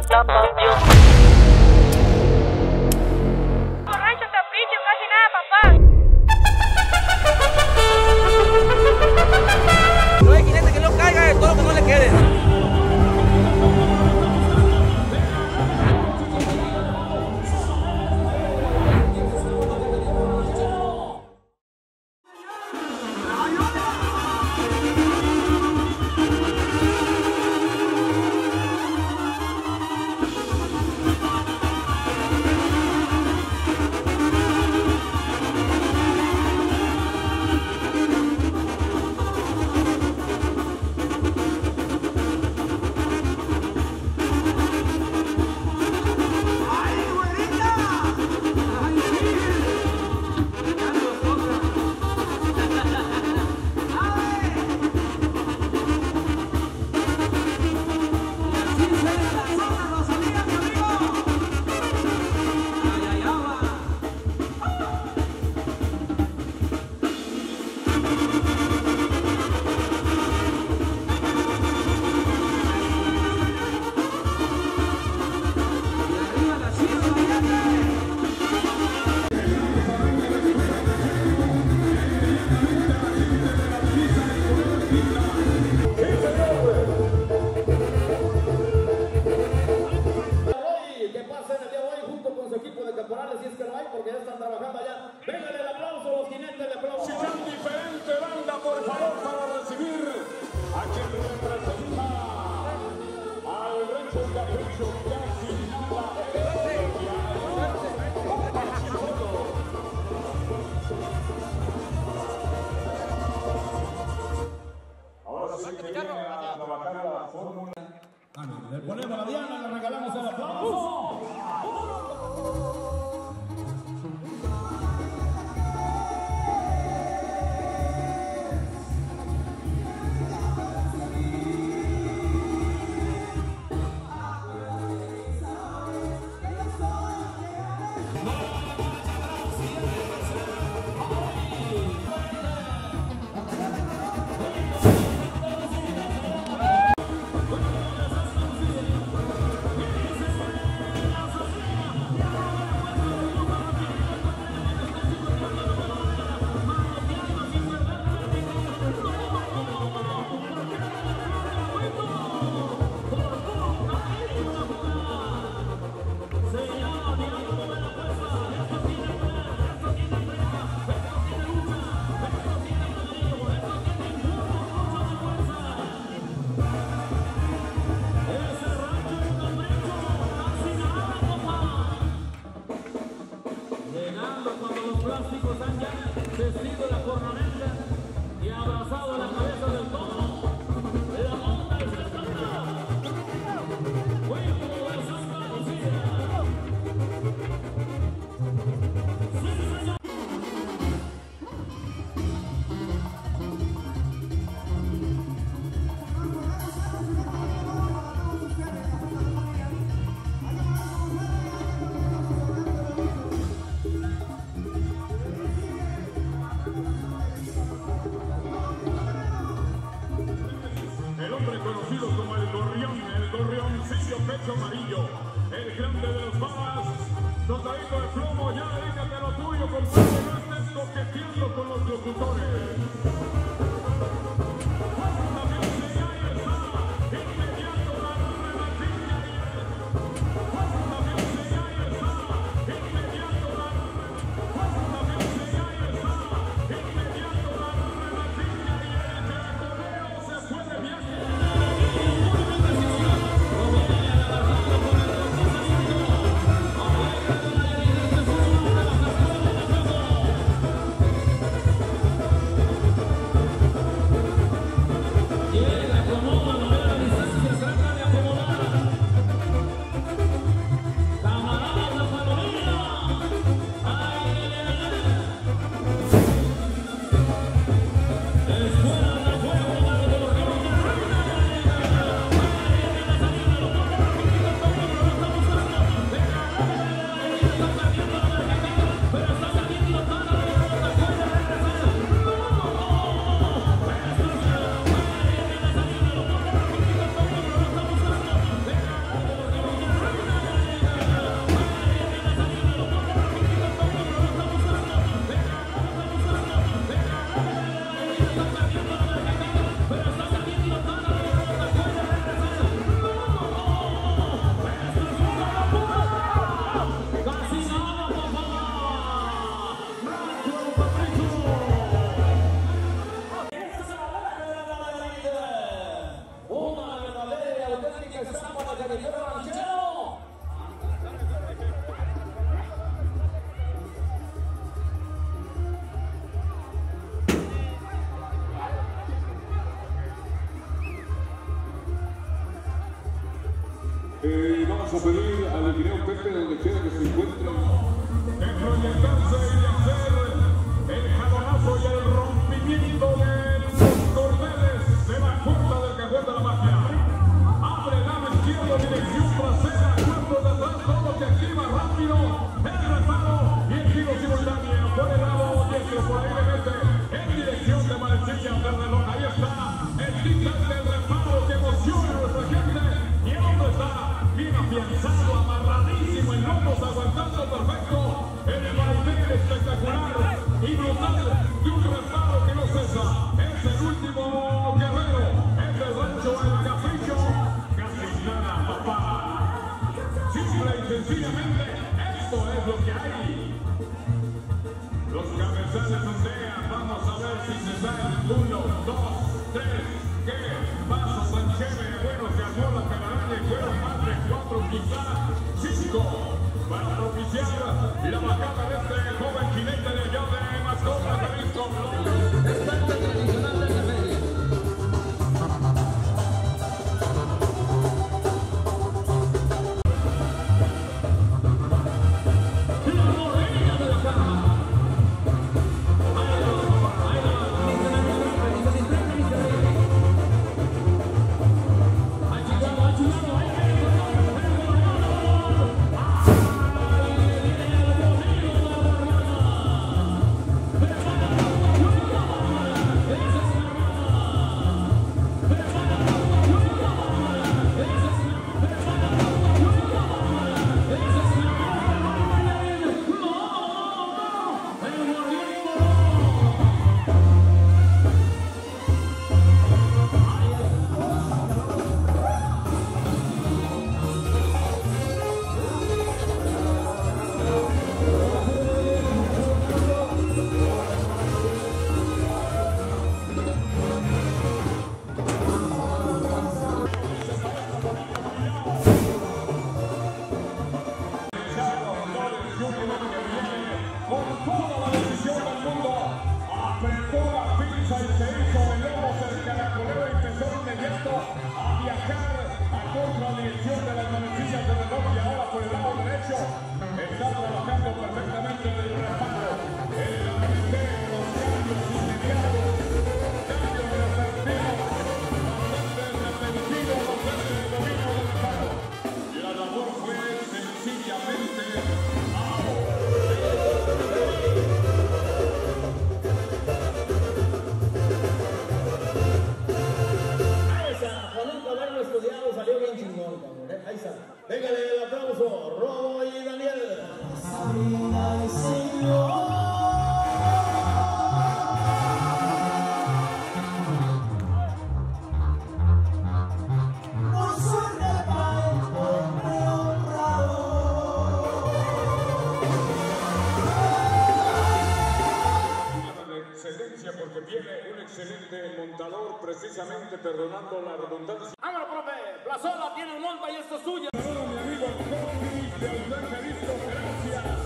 La pasión. Borracho, capricho, casi nada, papá. No hay jinete que no caiga de todo lo que no le quede. Le ponemos la diana, le regalamos el aplauso. Pecho amarillo, el grande de los babas, soldadito de plomo, ya dedícate lo tuyo, compadre, no estés coqueteando con los locutores. Vamos a pedir al ingeniero Pepe, donde quiera que se encuentre, de proyectarse y de hacer el jalonazo y el rompimiento de los cordeles de la puerta del cajón de la magia. Abre lado izquierdo, dirección trasera, cuerpos de atrás, todo que activa rápido, el reparo y el giro simultáneo. Por el lado diestro, por ahí le mete en dirección de Valentín del reloj. Ahí está el tic-tac del reparo que emociona a nuestra gente. Y el hombre está bien afianzado, amarradísimo en lomos, aguantando perfecto el vaivén espectacular y brutal de un reparo que no cesa. Es el último guerrero, es el rancho El Capricho. Casi nada, papá. Simple y sencillamente, esto es lo que hay. Los cabezales ondean, vamos a ver si se sale 1, 2, 3, ¿qué? Paso tan chévere, bueno, se armó la telaraña y fueron más de 4, quizá 5, para propiciar la bajada de este joven jinete de allá de Mascota, Jalisco. Es parte tradicional de la feria. Pégale el aplauso, Robo y Daniel. Excelencia, porque viene un excelente montador, precisamente, perdonando la redundancia. ¡Vámonos, profe! Plazola tiene un monta y esto es suyo. Ahora, mi amigo Coqui de Aulán, Jalisco, gracias.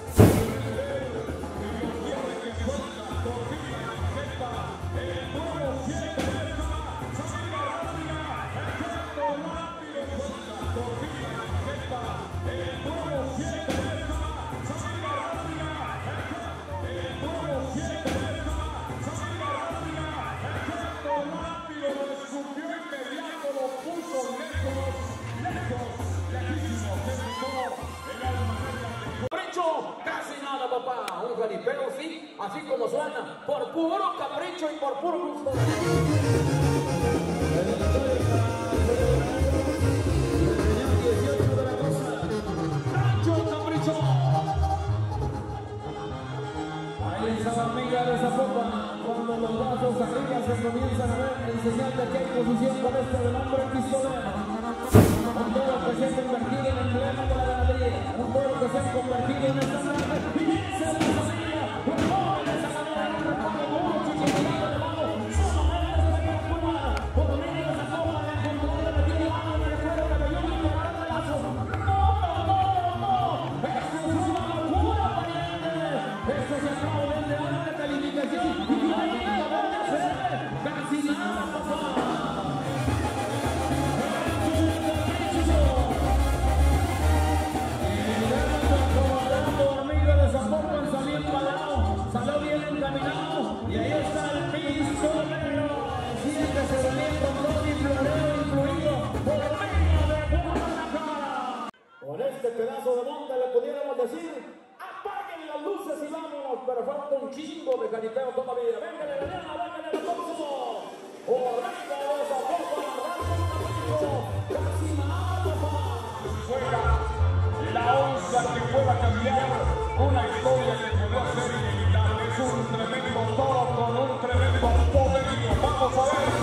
Casi nada, papá, un jaripeo, sí, así como suena, por puro capricho y por puro gusto. Rancho Capricho. Ahí está la amiga de Zapopan, cuando los brazos arriba se comienzan a ver en señal de que hay posición con este del hombre pistolero. Un toro que se ha convertido en emblema de la ganadería, un toro que se ha convertido en estandarte, y vence la salida, un joven de Zapopan, un recuerdo duro, chiquitito de lado, solo menos de la culpa, por la línea de Zapopan, en control de la tierra, me recuerdo que yo me preparé el lazo. No, esto es una locura, pariente, esto se acaba de alta calificación, y no hay nada que hacer, casi nada, papá. un chingo de jaripeo todavía. Véngale la nena, véngale el aplauso. Orlando de Zapopan, Rancho Capricho, casi nada, papá. Fuera la onza que pueda cambiar una historia que puede ser inevitable. Es un tremendo toro con un tremendo poderío. Vamos a ver.